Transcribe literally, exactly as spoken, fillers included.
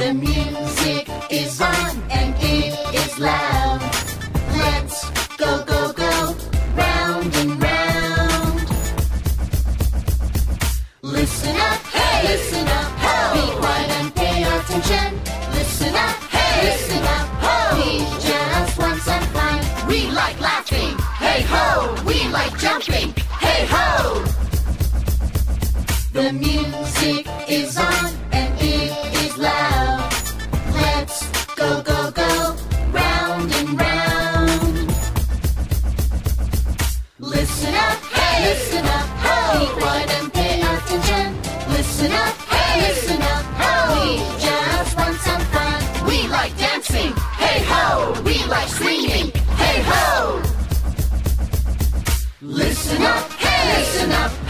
The music is on and it is loud. Let's go, go, go, round and round. Listen up, hey! Listen up, ho! Be quiet and pay attention. Listen up, hey! Listen up, ho! We just want some fun. We like laughing, hey ho! We like jumping, hey ho! The music is on and it is loud. Let's go, go, go, round and round. Listen up, hey! Listen up, ho! Be quiet and pay attention. Listen up, hey! Listen up, ho! We just want some fun. We like dancing, hey ho! We like swinging, hey ho! Listen up, hey! Listen up,